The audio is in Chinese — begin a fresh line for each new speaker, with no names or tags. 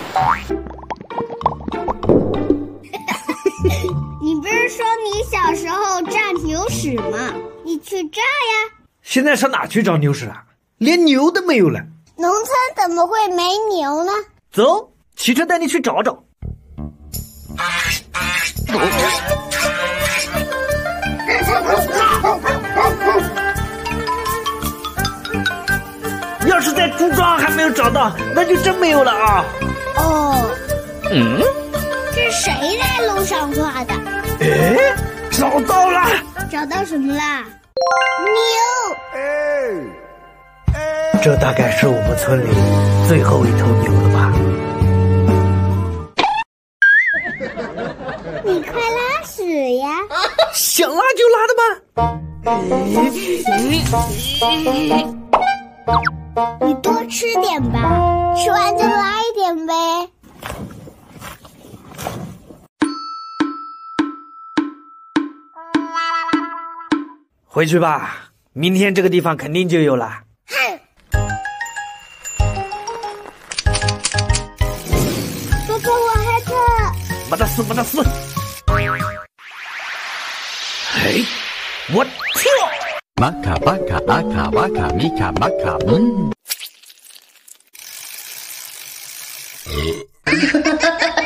你不是说你小时候炸牛屎吗？你去炸呀！
现在上哪去找牛屎啊？连牛都没有了。
农村怎么会没牛呢？
走，骑车带你去找找。要是在猪庄还没有找到，那就真没有了啊！
哦，这是谁在路上画的？
哎，找到了！
找到什么啦？牛！
这大概是我们村里最后一头牛了吧？
你快拉屎呀！
想拉就拉的吗？
你多吃点吧，吃完就拉一点呗。
回去吧，明天这个地方肯定就有了。
哼！爸爸，我害怕。
没得事，没得事。嘿，我跳！
玛卡巴卡阿卡瓦卡米卡玛卡
哈哈哈哈哈！